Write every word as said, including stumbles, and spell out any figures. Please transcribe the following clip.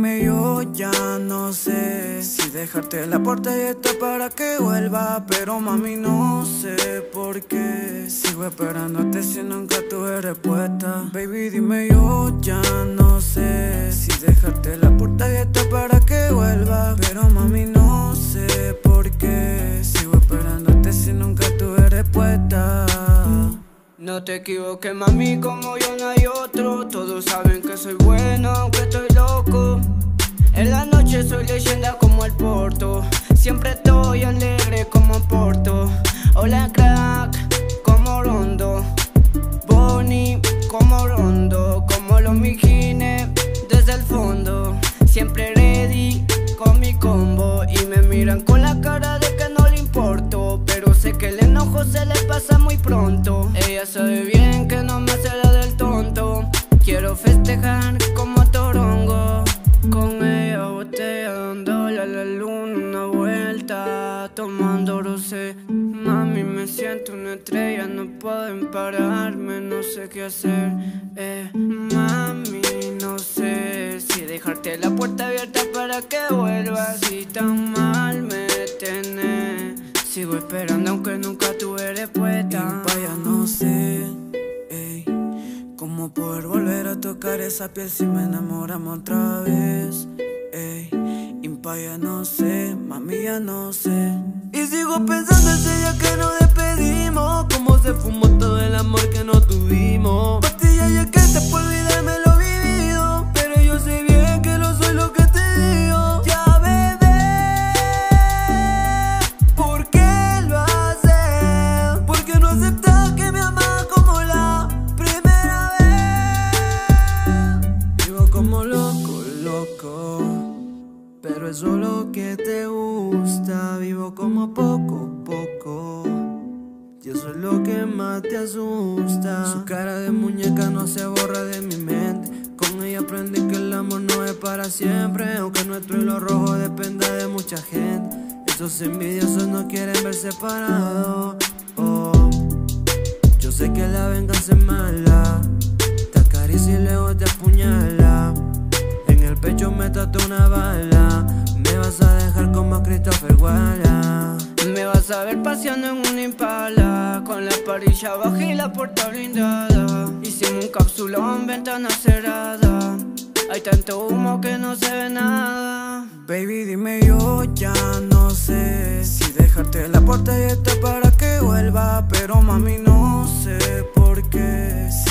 dime, yo ya no sé si dejarte la puerta abierta para que vuelva, pero mami no sé por qué sigo esperándote si nunca tuve respuesta. Baby, dime, yo ya no sé si dejarte la puerta abierta para que vuelva, pero mami no sé por qué sigo esperándote si nunca tuve respuesta. No te equivoques, mami, como yo no hay otro. Todos saben que soy bueno, aunque estoy loco. En la noche soy leyenda como el Porto. Siempre estoy alegre como Porto. Hola crack, como Rondo. Bonnie, como Rondo. Como los mijines, desde el fondo. Siempre ready con mi combo. Y me miran con la cara de que no le importo, pero sé que el enojo se le pasa muy pronto. Ella sabe bien que no me hace la del tonto. Quiero festejar como Torongo. Con ella botella dándole a la luna una vuelta, tomando rosé. Mami, me siento una estrella, no pueden pararme, no sé qué hacer. eh, Mami, no sé si dejarte la puerta abierta para que vuelvas. Si tan mal me tenés, sigo esperando aunque nunca tuve respuesta. Y vaya, no sé, ey, cómo poder volver a tocar esa piel si me enamoramos otra vez, ey. Impaya, no sé, mami, ya no sé. Y sigo pensando ese día que nos despedimos, cómo se fumó todo el amor que no tuvimos. Pastilla ya que te por olvidarme lo vivido, pero yo sé bien que no soy lo que te digo. Ya bebé, ¿por qué lo haces? ¿Por qué no aceptas que me amas como la primera vez? Vivo como loco, loco, pero es solo que te gusta. Vivo como poco, poco, y eso es lo que más te asusta. Su cara de muñeca no se borra de mi mente. Con ella aprendí que el amor no es para siempre, aunque nuestro hilo rojo dependa de mucha gente. Esos envidiosos no quieren ver separados. Oh, yo sé que la venganza es mala, te acaricia y luego te apuñala. En el pecho me tatué una bala. Me vas a dejar como Christopher Wallace. Me vas a ver paseando en una Impala, con la parrilla baja y la puerta blindada. Hicimos un capsulón, ventana cerrada. Hay tanto humo que no se ve nada. Baby, dime, yo ya no sé si dejarte la puerta abierta para que vuelva, pero mami no sé por qué